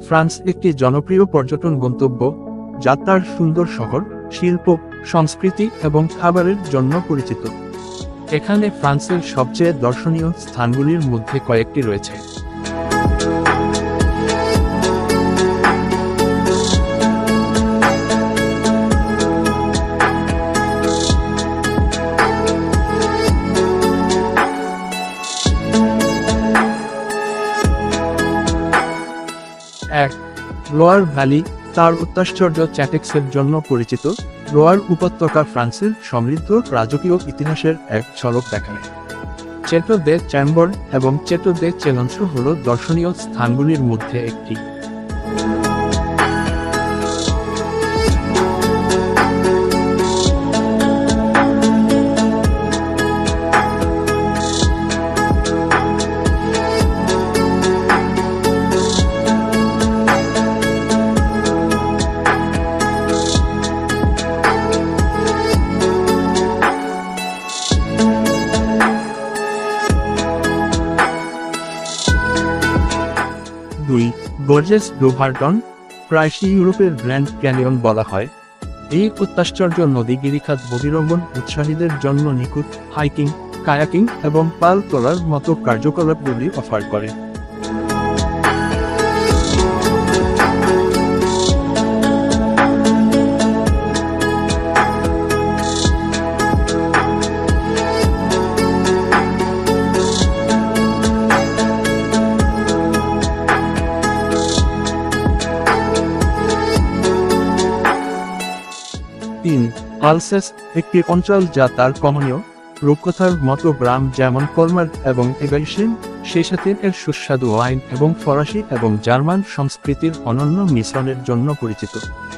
France একটি জনপ্রিয় পর্যটন গন্তব্য, যা তার সুন্দর শহর, শিল্প, সংস্কৃতি এবং খাবারের জন্য পরিচিত। এখানে ফ্রান্সের সবচেয়ে দর্শনীয় স্থানগুলির মধ্যে কয়েকটি রয়েছে। এক, লোয়ার ভ্যালি, তার অত্যাশ্চর্য চ্যাটেক্সের জন্য পরিচিত। লোয়ার উপত্যকা ফ্রান্সের সমৃদ্ধ রাজকীয় ইতিহাসের এক ঝলক দেখায়। চেটো দে চ্যাম্বর এবং চেটো দে চেলন্স হল দর্শনীয় স্থানগুলির মধ্যে একটি। দুই, গর্জেস ডু ভার্টন, প্রায়শই ইউরোপের গ্র্যান্ড ক্যানিয়ন বলা হয়। এই অত্যাশ্চর্য নদী গিরিখাত বহিরঙ্গন উৎসাহীদের জন্য নিখুঁত হাইকিং, কায়াকিং এবং পাল তোলার মতো কার্যকলাপগুলি অফার করে। তিন, আলসেস, একটি অঞ্চল যা তার কমনীয় রূপকথার মতো গ্রাম যেমন কলমার্ক এবং এগাইসেন, সেই সাথে এর সুস্বাদু ওয়াইন এবং ফরাসি এবং জার্মান সংস্কৃতির অনন্য মিশ্রণের জন্য পরিচিত।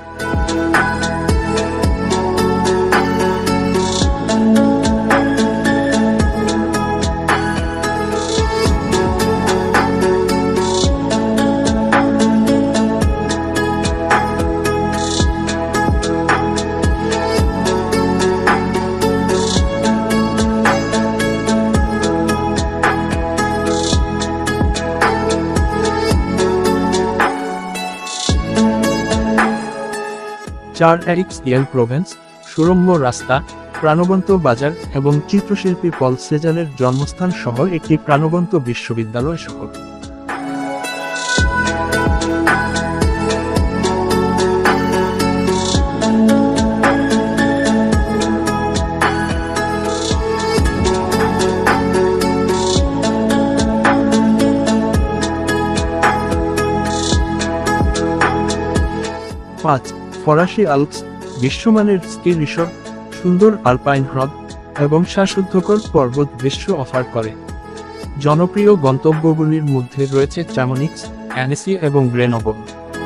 চার, এক্স-ইয়েল প্রভেন্স, সুরম্য রাস্তা, প্রাণবন্ত বাজার এবং চিত্রশিল্পী পল সেজানের জন্মস্থান সহ একটি প্রাণবন্ত বিশ্ববিদ্যালয় শহর। পাঁচ, ফরাসি আল্পস, বিশ্বমানের স্কি রিসর্ট, সুন্দর আলপাইন হ্রদ এবং শ্বাসরুদ্ধকর পর্বত দৃশ্য অফার করে। জনপ্রিয় গন্তব্যগুলির মধ্যে রয়েছে চ্যামনিক্স, অ্যানেসি এবং গ্রেনবল।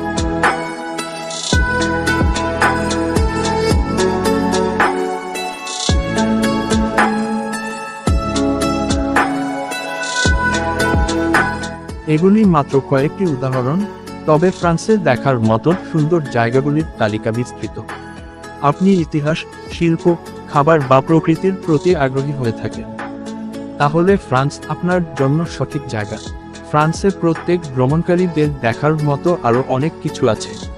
এগুলি মাত্র কয়েকটি উদাহরণ, তবে ফ্রান্সে দেখার মতো সুন্দর জায়গাগুলির তালিকা বিস্তৃত। আপনি ইতিহাস, শিল্প, খাবার বা প্রকৃতির প্রতি আগ্রহী হয়ে থাকেন, তাহলে ফ্রান্স আপনার জন্য সঠিক জায়গা। ফ্রান্সে প্রত্যেক ভ্রমণকারীদের দেখার মতো আরও অনেক কিছু আছে।